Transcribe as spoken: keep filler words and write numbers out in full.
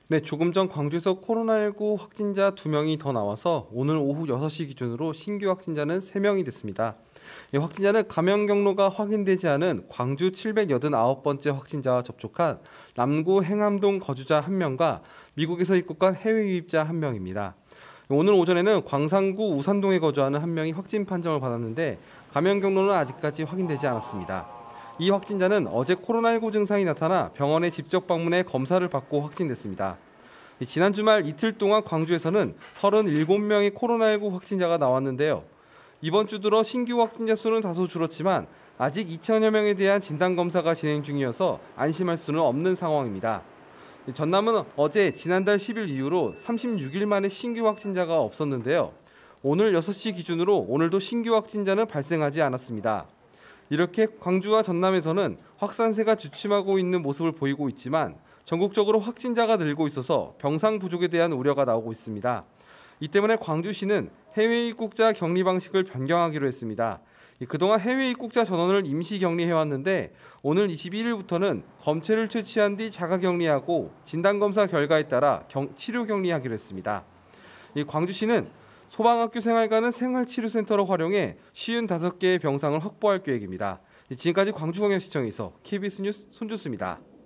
네, 조금 전 광주에서 코로나십구 확진자 두 명이 더 나와서 오늘 오후 여섯 시 기준으로 신규 확진자는 세 명이 됐습니다. 이 확진자는 감염 경로가 확인되지 않은 광주 칠백팔십구 번째 확진자와 접촉한 남구 행암동 거주자 한 명과 미국에서 입국한 해외 유입자 한 명입니다. 오늘 오전에는 광산구 우산동에 거주하는 한 명이 확진 판정을 받았는데 감염 경로는 아직까지 확인되지 않았습니다. 이 확진자는 어제 코로나십구 증상이 나타나 병원에 직접 방문해 검사를 받고 확진됐습니다. 지난 주말 이틀 동안 광주에서는 서른일곱 명의 코로나십구 확진자가 나왔는데요. 이번 주 들어 신규 확진자 수는 다소 줄었지만 아직 이천여 명에 대한 진단검사가 진행 중이어서 안심할 수는 없는 상황입니다. 전남은 어제 지난달 십 일 이후로 삼십육 일 만에 신규 확진자가 없었는데요. 오늘 여섯 시 기준으로 오늘도 신규 확진자는 발생하지 않았습니다. 이렇게 광주와 전남에서는 확산세가 주춤하고 있는 모습을 보이고 있지만 전국적으로 확진자가 늘고 있어서 병상 부족에 대한 우려가 나오고 있습니다. 이 때문에 광주시는 해외 입국자 격리 방식을 변경하기로 했습니다. 그동안 해외 입국자 전원을 임시 격리해왔는데 오늘 이십일 일부터는 검체를 채취한 뒤 자가 격리하고 진단검사 결과에 따라 경, 치료 격리하기로 했습니다. 광주시는 소방학교 생활관은 생활치료센터로 활용해 오십오 개의 병상을 확보할 계획입니다. 지금까지 광주광역시청에서 케이비에스 뉴스 손주수입니다.